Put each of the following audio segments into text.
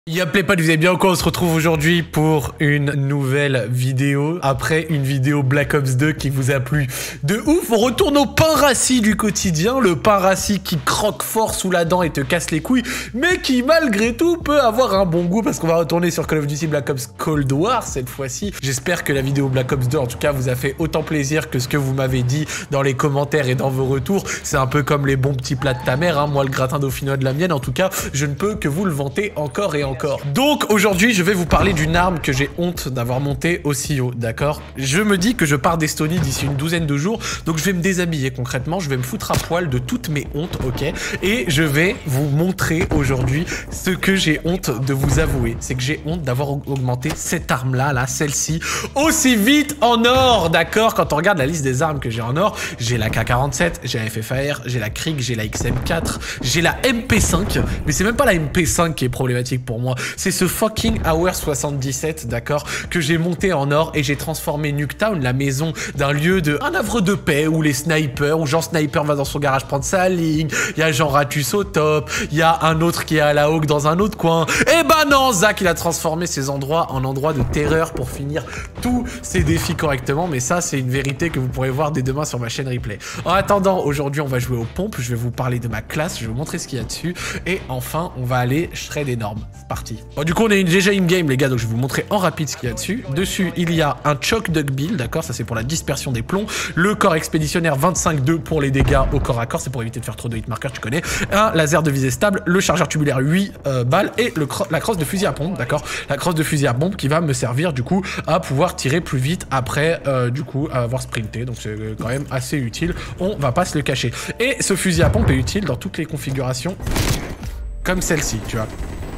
Y'a Playpad, vous allez bien ou quoi? On se retrouve aujourd'hui pour une nouvelle vidéo. Après une vidéo Black Ops 2 qui vous a plu de ouf, on retourne au pain rassis du quotidien. Le pain rassis qui croque fort sous la dent et te casse les couilles, mais qui malgré tout peut avoir un bon goût parce qu'on va retourner sur Call of Duty Black Ops Cold War cette fois-ci. J'espère que la vidéo Black Ops 2 en tout cas vous a fait autant plaisir que ce que vous m'avez dit dans les commentaires et dans vos retours. C'est un peu comme les bons petits plats de ta mère, hein. Moi le gratin dauphinois de la mienne, en tout cas je ne peux que vous le vanter encore et encore. Donc aujourd'hui je vais vous parler d'une arme que j'ai honte d'avoir montée aussi haut, d'accord? Je me dis que je pars d'Estonie d'ici une douzaine de jours, donc je vais me déshabiller concrètement, je vais me foutre à poil de toutes mes hontes, ok? Et je vais vous montrer aujourd'hui ce que j'ai honte de vous avouer, c'est que j'ai honte d'avoir augmenté cette arme-là, celle-ci, aussi vite en or, d'accord? Quand on regarde la liste des armes que j'ai en or, j'ai la K47, j'ai la FFAR, j'ai la Krieg, j'ai la XM4, j'ai la MP5, mais c'est même pas la MP5 qui est problématique pour moi, c'est ce fucking Hour 77, d'accord, que j'ai monté en or et j'ai transformé Nuketown, la maison d'un lieu de un havre de paix où les snipers, où Jean Sniper va dans son garage prendre sa ligne, il y a Jean Ratus au top, il y a un autre qui est à la Hawk dans un autre coin, et bah non, Zach il a transformé ces endroits en endroits de terreur pour finir tous ses défis correctement, mais ça c'est une vérité que vous pourrez voir dès demain sur ma chaîne replay. En attendant, aujourd'hui on va jouer aux pompes, je vais vous parler de ma classe, je vais vous montrer ce qu'il y a dessus, et enfin on va aller shred énorme. C'est parti. Bon, du coup, on est déjà in-game, les gars, donc je vais vous montrer en rapide ce qu'il y a dessus. Dessus, il y a un choc duckbill, d'accord, ça c'est pour la dispersion des plombs. Le corps expéditionnaire 25-2 pour les dégâts au corps à corps, c'est pour éviter de faire trop de hitmarkers, tu connais. Un laser de visée stable, le chargeur tubulaire 8 balles et la crosse de fusil à pompe, d'accord. La crosse de fusil à pompe qui va me servir, du coup, à pouvoir tirer plus vite après, du coup, à avoir sprinté. Donc c'est quand même assez utile, on va pas se le cacher. Et ce fusil à pompe est utile dans toutes les configurations comme celle-ci, tu vois.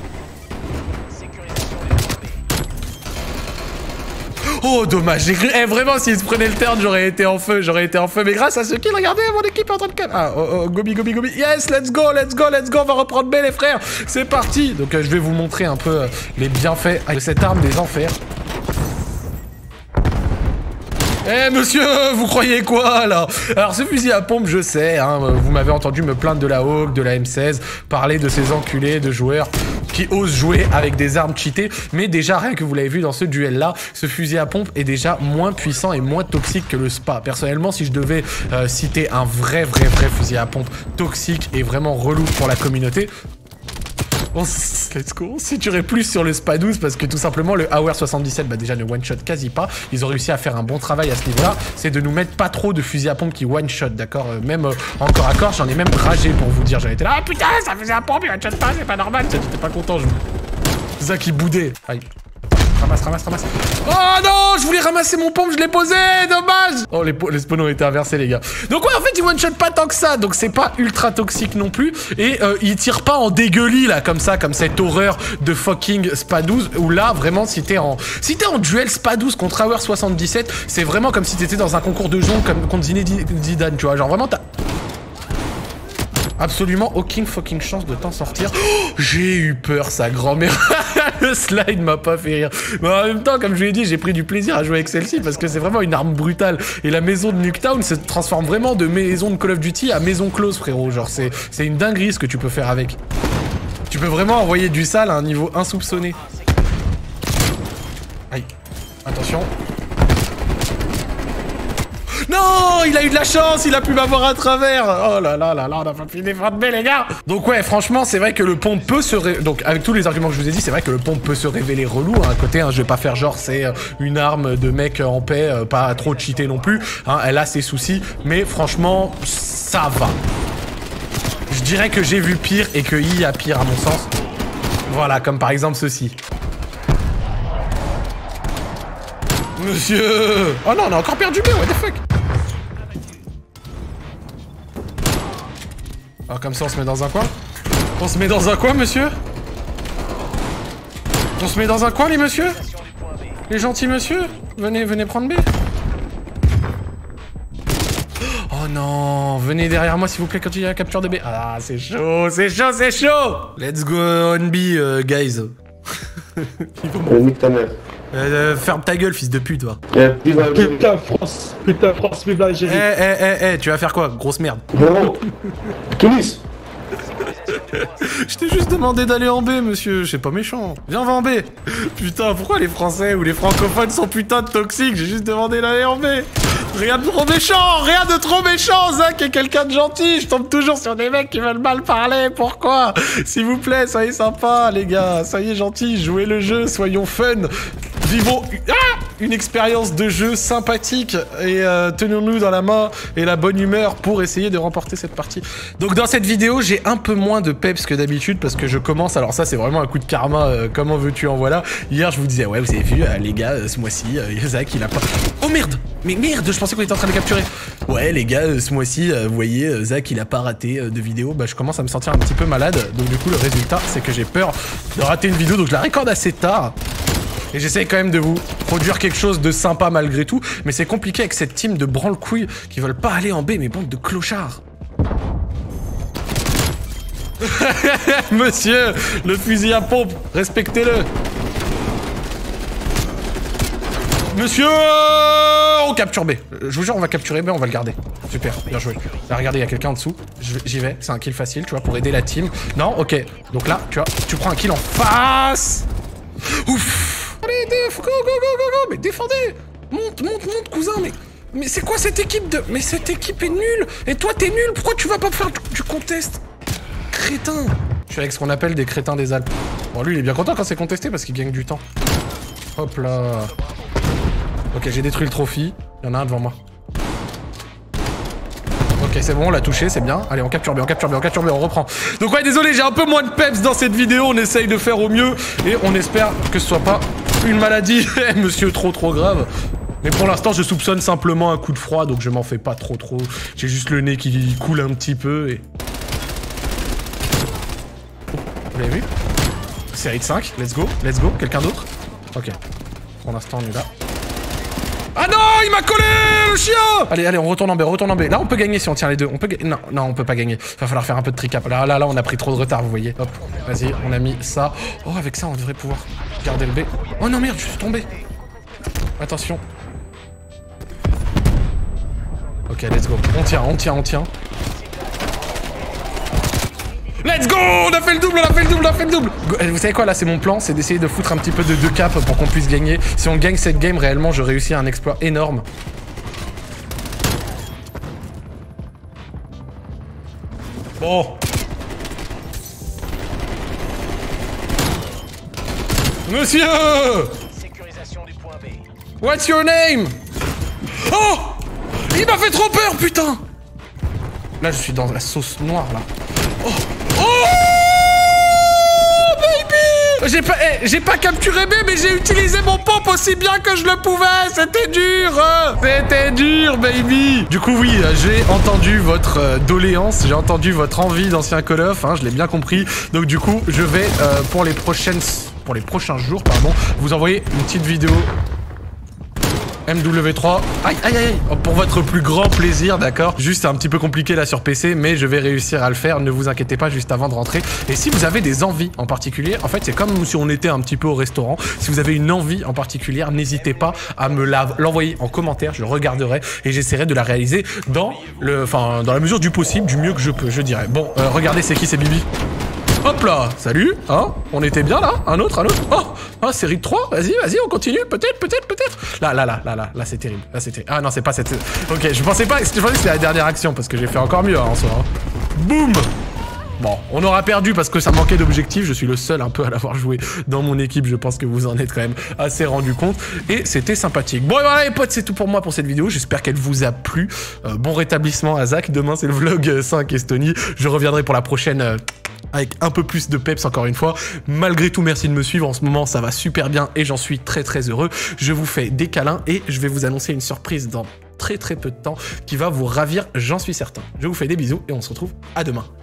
Oh dommage, j'ai cru... Eh vraiment s'il se prenait le turn j'aurais été en feu, mais grâce à ce kill, regardez, mon équipe est en train de... Ah, gobi, yes, let's go, on va reprendre B les frères, c'est parti. Donc je vais vous montrer un peu les bienfaits de cette arme des enfers. Eh monsieur, vous croyez quoi là? Alors ce fusil à pompe, je sais, hein, vous m'avez entendu me plaindre de la Hawk, de la M16, parler de ces enculés de joueurs qui osent jouer avec des armes cheatées, mais déjà rien que vous l'avez vu dans ce duel là, ce fusil à pompe est déjà moins puissant et moins toxique que le SPA. Personnellement, si je devais citer un vrai fusil à pompe toxique et vraiment relou pour la communauté, let's go, on se situerait plus sur le SPA 12 parce que tout simplement le Hour 77 bah déjà ne one shot quasi pas. Ils ont réussi à faire un bon travail à ce niveau là, c'est de nous mettre pas trop de fusils à pompe qui one shot, d'accord. Même en corps à corps, j'en ai même ragé pour vous dire, j'avais été là, ah putain ça faisait un pompe, il one shot pas, c'est pas normal, j'étais pas content, Zach qui boudait. Aïe. Ramasse. Oh non, je voulais ramasser mon pompe, je l'ai posé, dommage. Oh, les spawns ont été inversés, les gars. Donc ouais, en fait, il one-shot pas tant que ça, donc c'est pas ultra toxique non plus. Et il tire pas en dégueulis, là, comme ça, comme cette horreur de fucking SPA 12, où là, vraiment, si t'es en duel SPA 12 contre Hour 77, c'est vraiment comme si t'étais dans un concours de jongle comme contre Zinedine Zidane, tu vois. Genre vraiment, t'as absolument aucune fucking chance de t'en sortir. Oh, j'ai eu peur, sa grand-mère. Le slide m'a pas fait rire. Mais en même temps, comme je vous l'ai dit, j'ai pris du plaisir à jouer avec celle-ci parce que c'est vraiment une arme brutale. Et la maison de Nuketown se transforme vraiment de maison de Call of Duty à maison close, frérot. Genre, c'est une dinguerie ce que tu peux faire avec. Tu peux vraiment envoyer du sale à un niveau insoupçonné. Aïe. Attention. Non, il a eu de la chance, il a pu m'avoir à travers. Oh là là, on a pas pu défendre B, les gars. Donc ouais, franchement, c'est vrai que le pompe peut se... Donc avec tous les arguments que je vous ai dit, c'est vrai que le pompe peut se révéler relou. Hein. À côté, hein, je vais pas faire genre c'est une arme de mec en paix, pas trop cheaté non plus. Hein. Elle a ses soucis, mais franchement, ça va. Je dirais que j'ai vu pire et qu'il y a pire à mon sens. Voilà, comme par exemple ceci. Monsieur... Oh non, on a encore perdu B, what the fuck. Alors comme ça on se met dans un coin. On se met dans un coin, monsieur. On se met dans un coin, les messieurs. Les gentils monsieur. Venez prendre B. Oh non, venez derrière moi s'il vous plaît quand il y a la capture de B. Ah, c'est chaud. Let's go on B, guys. Nique ta mère. Ferme ta gueule, fils de pute, toi. Putain, France, vive l'Algérie. Tu vas faire quoi, grosse merde? Tunis. Je t'ai juste demandé d'aller en B, monsieur. C'est pas méchant. Viens, on va en B. Putain, pourquoi les Français ou les francophones sont putain de toxiques? J'ai juste demandé d'aller en B. Rien de trop méchant, rien de trop méchant. Zach est quelqu'un de gentil. Je tombe toujours sur des mecs qui veulent mal parler. Pourquoi? S'il vous plaît, soyez sympa, les gars. Soyez gentils, jouez le jeu, soyons fun. Vivons une expérience de jeu sympathique et tenons-nous dans la main et la bonne humeur pour essayer de remporter cette partie. Donc dans cette vidéo, j'ai un peu moins de peps que d'habitude parce que je commence, alors ça c'est vraiment un coup de karma, comment veux-tu en voilà. Hier je vous disais, ouais vous avez vu les gars, ce mois-ci, Zach il a pas... Oh merde! Mais merde, je pensais qu'on était en train de le capturer. Ouais les gars, ce mois-ci, vous voyez, Zach il a pas raté de vidéo, bah je commence à me sentir un petit peu malade. Donc du coup le résultat c'est que j'ai peur de rater une vidéo, donc je la recorde assez tard. Et j'essaye quand même de vous produire quelque chose de sympa malgré tout, mais c'est compliqué avec cette team de branle-couilles qui veulent pas aller en B, mais bande de clochards. Monsieur, le fusil à pompe, respectez-le. Monsieur, on capture B. Je vous jure, on va capturer B, on va le garder. Super, bien joué. Là, regardez, il y a quelqu'un en dessous. J'y vais, c'est un kill facile, tu vois, pour aider la team. Non, ok. Donc là, tu vois, tu prends un kill en face. Ouf. Allez, go, go, go, go, go. Mais défendez. Monte, cousin, mais c'est quoi cette équipe de... Mais cette équipe est nulle. Et toi, t'es nul. Pourquoi tu vas pas faire du contest? Crétin. Je suis avec ce qu'on appelle des crétins des Alpes. Bon, lui, il est bien content quand c'est contesté parce qu'il gagne du temps. Hop là. Ok, j'ai détruit le trophy. Il y en a un devant moi. Ok, c'est bon, on l'a touché, c'est bien. Allez, on capture B, on reprend. Donc ouais, désolé, j'ai un peu moins de peps dans cette vidéo. On essaye de faire au mieux et on espère que ce soit pas une maladie, monsieur, trop grave. Mais pour l'instant, je soupçonne simplement un coup de froid, donc je m'en fais pas trop. J'ai juste le nez qui coule un petit peu et... Vous l'avez vu? Série de 5, let's go. Quelqu'un d'autre? Ok. Pour l'instant, on est là. Ah non, il m'a collé, le chien! Allez, on retourne en B. Là, on peut gagner si on tient les deux. On peut gagner. Non, on peut pas gagner. Va falloir faire un peu de tricap. Là, on a pris trop de retard, vous voyez. Hop, vas-y, on a mis ça. Oh, avec ça, on devrait pouvoir garder le B. Oh non, merde, je suis tombé. Attention. Ok, let's go. On tient. Let's go! On a fait le double! Vous savez quoi, là, c'est mon plan, c'est d'essayer de foutre un petit peu de 2 cap pour qu'on puisse gagner. Si on gagne cette game, réellement, je réussis un exploit énorme. Bon. Monsieur! Sécurisation du point B. What's your name? Oh! Il m'a fait trop peur, putain! Là, je suis dans la sauce noire, là. Oh! Oh baby! J'ai pas capturé B, mais j'ai utilisé mon pompe aussi bien que je le pouvais. C'était dur, baby. Du coup, oui, j'ai entendu votre doléance, j'ai entendu votre envie d'ancien Call of, hein, je l'ai bien compris. Donc du coup, je vais pour les prochains jours, pardon, vous envoyer une petite vidéo. MW3, aïe, pour votre plus grand plaisir, d'accord? Juste un petit peu compliqué là sur PC, mais je vais réussir à le faire, ne vous inquiétez pas juste avant de rentrer. Et si vous avez des envies en particulier, en fait c'est comme si on était un petit peu au restaurant, si vous avez une envie en particulier, n'hésitez pas à me l'envoyer en commentaire, je regarderai et j'essaierai de la réaliser dans la mesure du possible, du mieux que je peux, je dirais. Bon, regardez c'est qui, c'est Bibi. Hop là, salut, hein? On était bien là? Un autre? Oh, série de 3, vas-y, on continue, peut-être. Là, c'est terrible. Ah non, c'est pas cette... Ok, je pensais que c'était la dernière action, parce que j'ai fait encore mieux en soi. Hein. Boum! Bon, on aura perdu parce que ça manquait d'objectifs, je suis le seul un peu à l'avoir joué dans mon équipe, je pense que vous en êtes quand même assez rendu compte, et c'était sympathique. Bon, et voilà les potes, c'est tout pour moi pour cette vidéo, j'espère qu'elle vous a plu. Bon rétablissement à Zach, demain c'est le vlog 5 Estonie, je reviendrai pour la prochaine... avec un peu plus de peps encore une fois. Malgré tout, merci de me suivre. En ce moment, ça va super bien et j'en suis très heureux. Je vous fais des câlins et je vais vous annoncer une surprise dans très peu de temps qui va vous ravir, j'en suis certain. Je vous fais des bisous et on se retrouve à demain.